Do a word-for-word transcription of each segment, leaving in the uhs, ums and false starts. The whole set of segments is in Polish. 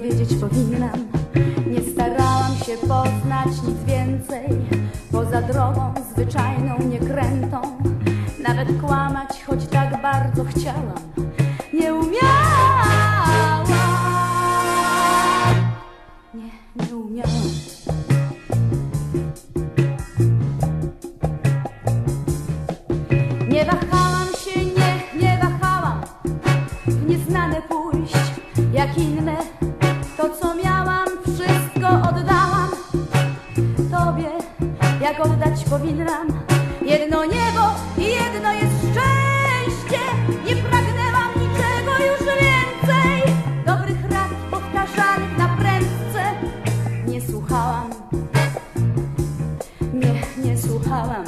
wiedzieć powinnam. Nie starałam się poznać nic więcej, poza drogą zwyczajną, niekrętą. Nawet kłamać, choć tak bardzo chciałam, nie umiałam. Nie, nie umiałam. Nie wahałam się, nie, nie wahałam w nieznane pójść jak inne. To, co miałam, wszystko oddałam Tobie, jak oddać powinnam. Jedno niebo i jedno jest szczęście. Nie pragnęłam niczego już więcej. Dobrych rad powtarzanych na prędce nie słuchałam. Nie, nie słuchałam.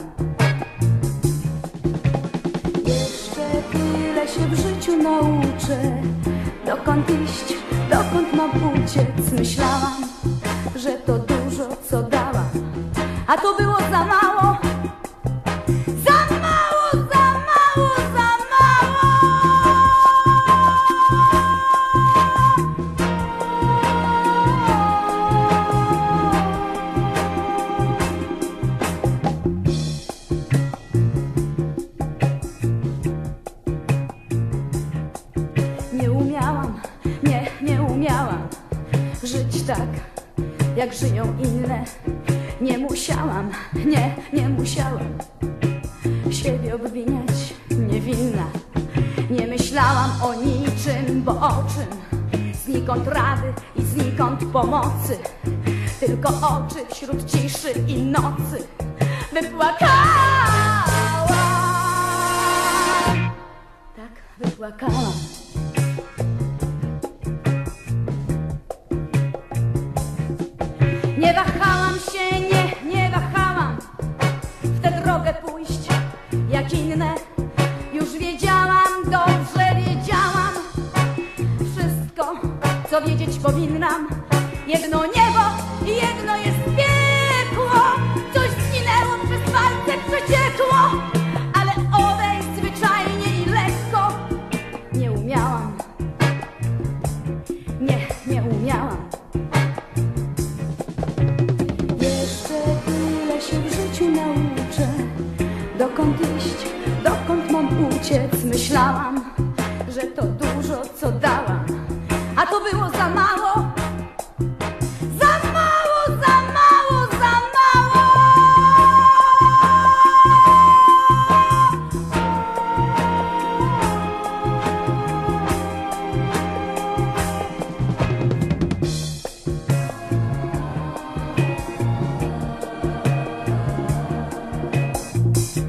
Jeszcze tyle się w życiu nauczę. Dokąd iść, dokąd mam uciec? Myślałam, że to dużo, co dałam, a to było za mało. Za mało, za mało, za mało. Nie umiałam, nie, nie umiałam żyć tak, jak żyją inne. Nie musiałam, nie, nie musiałam siebie obwiniać, niewinna. Nie myślałam o niczym, bo o czym? Znikąd rady i znikąd pomocy. Tylko oczy wśród ciszy i nocy wypłakałam. Tak, wypłakałam. Nie wahałam się, nie, nie wahałam w tę drogę pójść jak inne. Już wiedziałam, dobrze wiedziałam wszystko, co wiedzieć powinnam. Jedno niebo i jedno jest piekło. Coś zginęło, przez palce przeciekło, ale odejść zwyczajnie i lekko nie umiałam. Nie, nie umiałam. Się w życiu nauczę, dokąd iść, dokąd mam uciec. Myślałam, że to dużo, co dałam, a to było za mało. Za mało, za mało, za mało.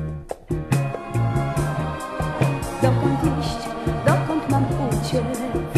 Dokąd iść, dokąd mam uciec?